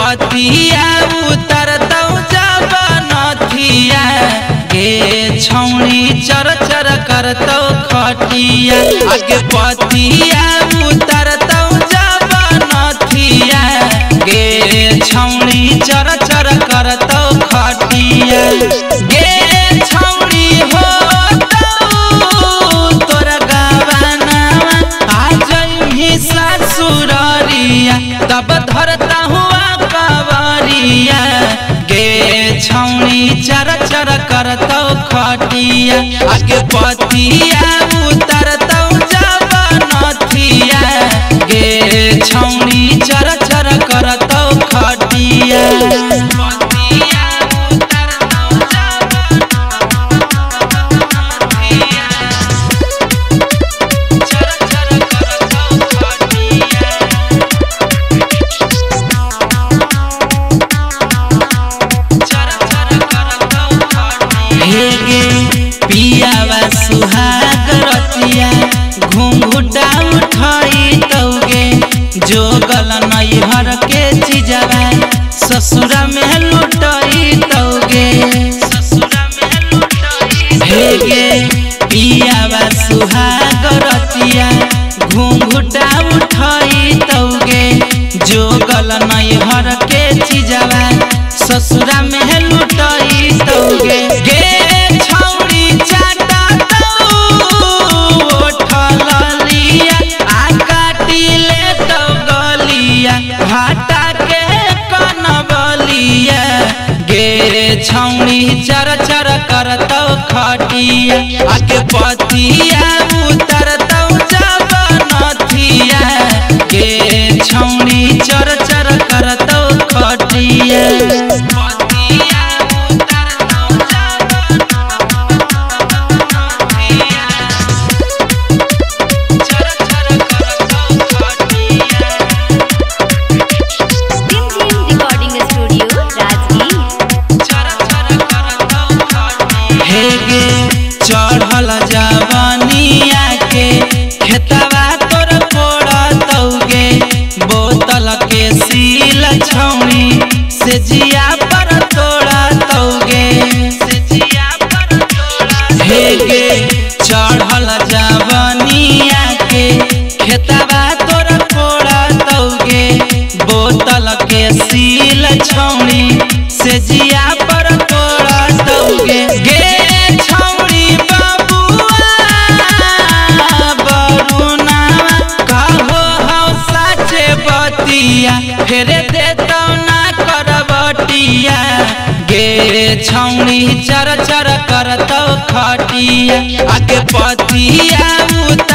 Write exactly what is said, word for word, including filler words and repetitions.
पतिया उतर दौ जब नथिया गे छौड़ी चर चर करतौ खटिया आगे पतिया उतर दौ जब नथिया गे छौड़ी चर चर करतौ खटिया गे छौड़ी हो तोर गवाना आ जइही ससुररिया तब धरता हुआ कवरिया गे छौड़ी चर चर करतौ खटिया आगे पतिया उतरतौ जब नथिया गे छौड़ी चर चर करतौ खटिया पियावा सुहाग रतिया घुंघुटा उठाई तौगे जो गल नैहर के चीजवा ससुरा में लुटाई तौगे हेगे पियावा सुहाग रतिया घुंघुटा उठाई तौगे जो गल नैहर के चीजवा ससुरा में लुटाई तौगे गे छौड़ी चाटा तौ ओठलिया आ काटिले तौ गलिया भाटा के कनबलिया गे छौड़ी चर चर करतौ खटिया आगे पतिया उतरतौ जब नथिया गे छौड़ी चर चर करतौ खटिया चढ़ल जवानिया के खेतवा तोर कोड़तौगे बोतल के सील छौड़ी से जिया पर तोड़तौगे हेगे चढ़ल जवानिया के खेतवा तोर कोड़तौगे बोतल के सील छौड़ी से जिया पर तोड़तौगे गे फेरे देतौ ना करबटिया गे छौड़ी चर चर करतौ खटिया आगे पतिया